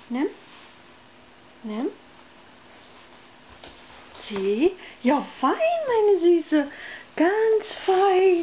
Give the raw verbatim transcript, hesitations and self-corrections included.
Nimm. Nimm. Sieh. Ja, fein, meine Süße. Ganz fein.